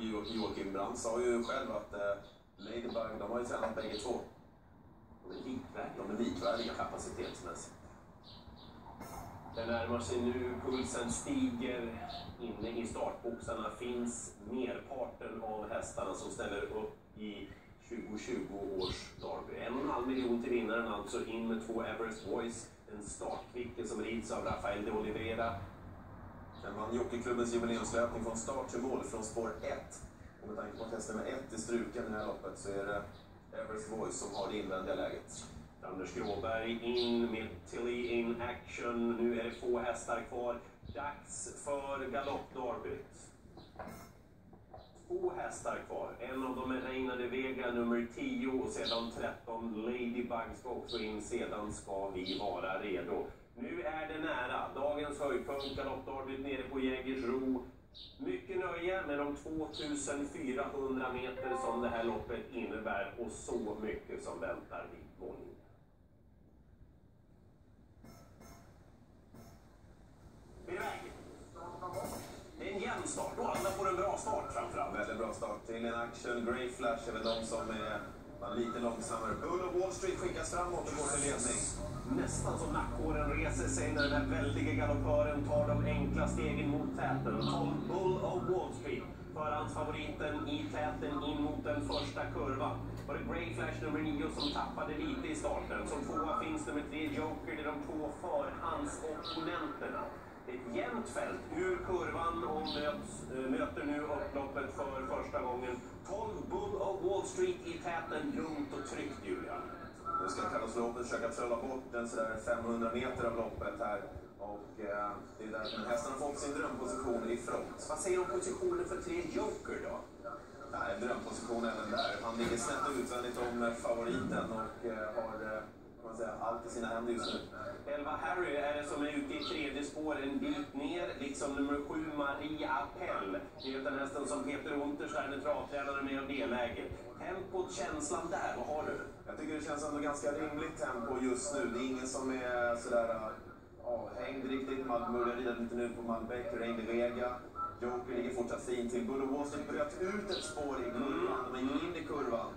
Joakim Brandt sa ju själv att Ladybug, de har ju tränat bägge två. De är likvärdiga kapacitetsmässigt. Det närmar sig nu, pulsen stiger. Inne i startboxarna finns merparten av hästarna som ställer upp i 2020 års derby. 1,5 miljon till vinnaren, alltså in med 2 Everest Voice. En startkvicke som rids av Rafael de Oliveira. Sen vann Jockeyklubbens jubileumslöpning från start till mål från spår 1. Och med tanke på att hästen med 1 är struken i det här loppet så är det Everest Voice som har det invändiga läget. Anders Gråberg in med Tilly in action. Nu är det få hästar kvar. Dags för galoppderbyt. 2 hästar kvar. En av dem är Reina de Vega, nummer 10, och sedan 13 Ladybug ska också in. Sedan ska vi vara redo. Nu är det nära. Dagens höjdpunkt, galoppderbyt nere på Jägersro. Mycket nöje med de 2400 meter som det här loppet innebär och så mycket som väntar vid mållinjen. Det är en jämn start och alla får en bra start framförallt. Väldigt bra start. Till en action. Grey Flash är väl de som är lite långsammare. Bull of Wall Street skickas framåt och går till ledning. Nästan som nackhåren reser sig när den där väldiga galoppören tar de enkla stegen mot täten. 12 Bull of Wall Street. Förhandsfavoriten i täten in mot den första kurvan. Var det Grey Flash nummer 9 som tappade lite i starten. Som tvåa finns nummer 3 Joker, det är de 2 förhandsopponenterna. Ett jämnt fält ur kurvan och möter nu upploppet för första gången. 12 Bull of Wall Street i täten, lugnt och tryggt, Julian. Nu ska Carlos Lopez försöka trolla bort en sådär 500 meter av loppet här. Och det är där hästen har fått sin drömposition i front. Vad säger du om positionen för 3 Joker då? Nej, drömposition även där. Han ligger snett utvändigt om favoriten och har allt i sina händer just nu. 11 Harry är det som är ute i tredje spår en bit ner, liksom nummer 7 Maria Appel. Det är den hästen som Peter Unterstein är travtränare med och deläger. Tempot, känslan där, vad har du? Jag tycker det känns ändå ganska rimligt tempo just nu. Det är ingen som är sådär avhängd riktigt. Man börjar rida lite nu på Malbec, Reina de Vega. Joker ligger fortsatt fint till. Bull of Wall Street bröt ut ett spår i kurvan, de är in i kurvan.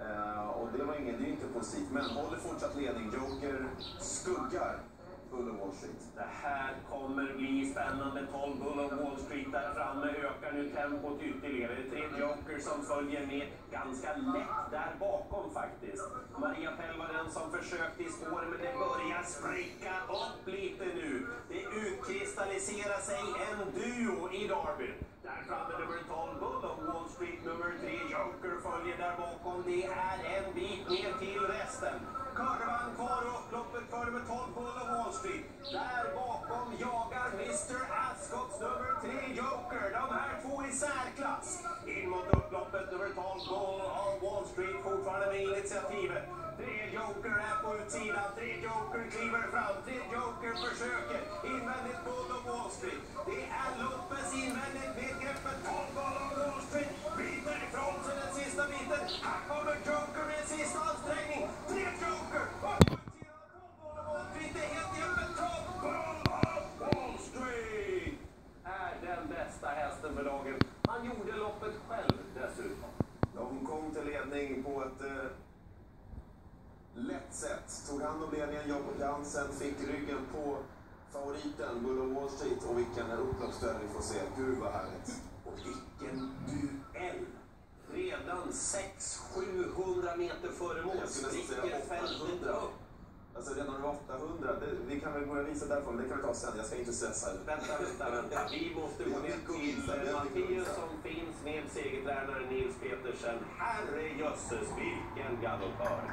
Och det var inget, det är inte positivt, men håller fortsatt ledning. Joker skuggar Bull of Wall Street. Det här kommer bli spännande. 12 Bull of Wall Street där framme ökar nu tempot ytterligare. Det är 3 Joker som följer med ganska lätt där bakom faktiskt. Maria Pell var den som försökte i spåren, men det börjar spricka upp lite nu. Det utkristalliserar sig en duo i derby. Där framme nummer 12 Bull of Wall Street, nummer 3 Joker följer där bakom. Det är en bit ner till resten. Kurvan kvar och upploppet för med 12 Bull of Wall Street. Där bakom jagar Mr. Ascotts nummer 3 Joker. De här 2 i särklass. In mot upploppet nummer 12 Bull of Wall Street fortfarande med initiativet. 3 Joker är på utsidan. 3 Joker kliver fram. 3 Joker försöker. Invändigt Bull of Wall Street. Det är Lopez invändigt med greppet 12 Bull of Wall Street. Biter ifrån sig den sista biten. Här kommer Joker med sista ansträngning. 3 Joker. Och på utsidan av 12 Bull of Wall Street. Det är helt öppet. 12 Bull of Wall Street är den bästa hästen för dagen. Han gjorde loppet själv dessutom. De kom till ledning på ett lätt sätt. Tog hand om ledningen, Jakob Jansen fick ryggen på favoriten Bull of Wall Street. Och vilken upploppsduell vi får se. Gud vad härligt. Och vilken duell! Redan 600-700 meter före mål. Jag skulle nästan säga 800. Alltså redan över 800. Vi kan väl börja visa därifrån, men det kan vi ta sen. Jag ska inte stressa. Vänta. Vi måste gå ner till Mattias som finns med segertränare Nils Petersen. Herrejösses, vilken galoppör!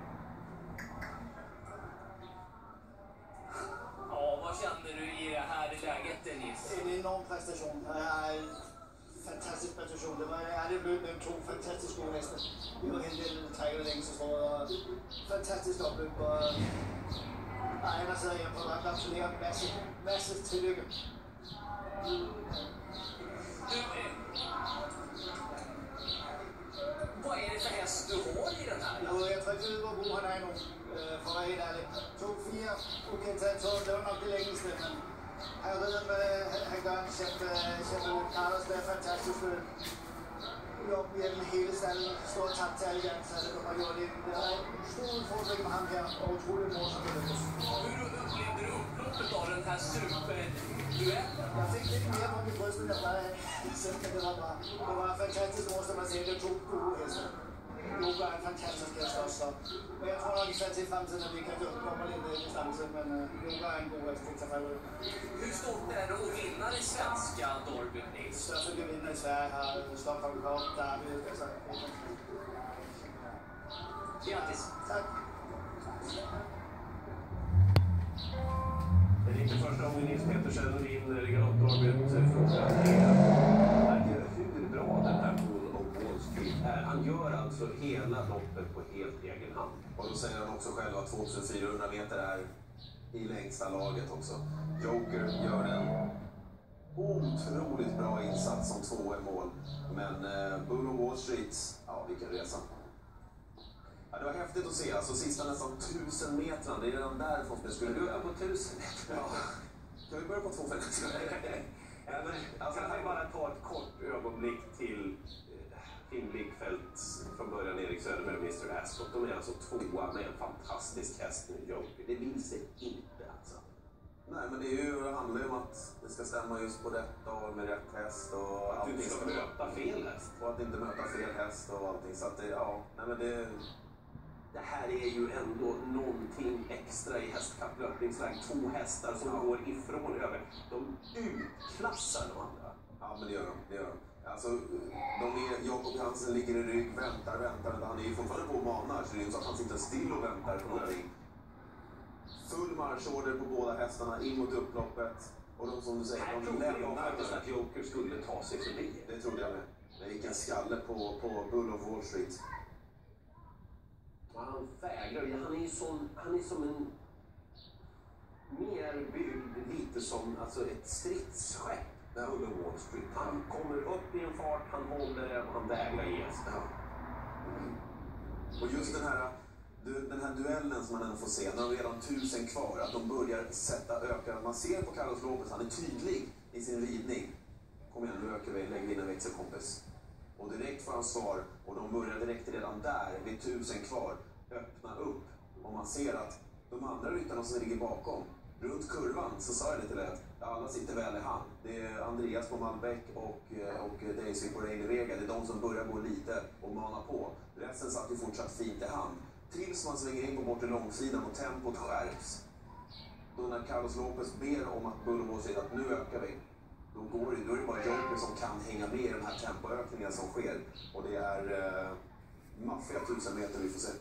Ja, vad känner du i det här läget, Nils? En enorm prestation. Fantastisk prestation. Det hade blivit med 2 fantastiskt gode hästar. Vi var en del trækker længe, så tror jeg. Fantastisk opløb. Og Ejner sidder hjemme på vagt. Absolutter masse tillykke. Vad är det för häst du har i den här? Jo, jeg tror ikke, hvor god han er nu. For at være helt ærlig. 2-4. Okay, taget 12. Det var nok det længste, men jeg ved, hvad han gør. Chef Carlos, det er fantastisk. op igennem hele stallen. Stor tak til alle de ansatte, der har gjort det. Det er en stor udfordring med ham her, og utroligt morsomt at lykkes. Hur upplevde du upploppet av den här superduellen? Jeg fik lidt mere på mit bryst, end jeg plejer at have. Så det var fantastisk morsomt at se, at det tog gode heste. Yoga er en fantastisk hest også. Men jeg tror nok især til fremtiden, at vi kan komme lidt distance, men yoga er en god hest til Trafalgar. Hur stort är det att vinna det svenska Derbyt, Nils? Største vinder i Sverige har Stockholm Cup, Derby. Grattis! Tak. Det är inte första gången Nils Petersen vinner galoppderbyt. Frågan är hur bra den här Bull of Wall Street är. Han gör alltså hela loppet på helt egen hand. Och då säger han också själv att 2400 meter är i längsta laget också. Joker gör en otroligt bra insats som 2 i mål. Men Bull of Wall Street, ja vilken resa. Ja, det var häftigt att se, alltså sista nästan 1000 metrarna, det är redan därifrån som jag skulle börja på 1000 meter. Ja. Kan vi börja på 250? Alltså, jag kan bara ta ett kort ögonblick till Finn Blickfeldt från början, Erik Söderberg och Mr. Ascot. De är alltså 2 med en fantastisk häst nu, Joker. Det vill sig inte alltså. Nej, men det handlar ju om att det ska stämma just på rätt dag med rätt häst och att du inte ska möta fel häst. Och att inte möta fel häst och allting. Så att det, ja, nej men det här är ju ändå någonting extra i hästkapplöpningsväg. 2 hästar som går ifrån över. De utklassar de andra. Ja, men det gör de. Alltså, Jakob Hansen ligger i rygg, väntar. Han är ju fortfarande på och manar, så det är ju inte så att han sitter still och väntar på någonting. Full marschorder på båda hästarna in mot upploppet. Och de som du säger, här trodde jag faktiskt att Joker skulle ta sig förbi. Det trodde jag med. Det gick en skalle på Bull of Wall Street. Han vägrar. Han är som en mer byggd lite som alltså ett stridsskepp. Bull of Wall Street. Han kommer upp i en fart, han håller det och han vägrar ge sig. Ja. Och just den här duellen som man ändå får se, när de redan 1000 kvar, att de börjar öka. Man ser på Carlos Lopez, han är tydlig i sin ridning. Kom igen, nu ökar vi, lägg in en växelkompis. Och direkt får han svar, och de börjar direkt redan där, vid 1000 kvar, öppna upp. Och man ser att de andra ryttarna som ligger bakom, runt kurvan, så sa jag det till er att alla sitter väl i hand. Det är Andreas på Malbec och Daisy på Reine Vega. Det är de som börjar gå lite och mana på. Resten satt ju fortsatt fint i hand. Tills man svänger in på bortre långsidan och tempot skärps. Då när Carlos Lopez ber om att Bull of Wall Street att nu ökar vi. Då är det bara Joker som kan hänga med i den här tempoökningen som sker. Och det är maffiga 1000 meter vi får se.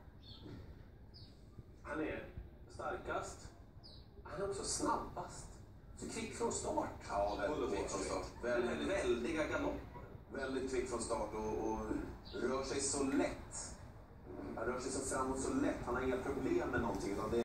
Han är starkast. Han är också snabbast. Så kvick från start. Ja, väldigt kvick från start. Väldiga galopper. Väldigt kvick från start och rör sig så lätt. Han rör sig så framåt så lätt. Han har inga problem med någonting.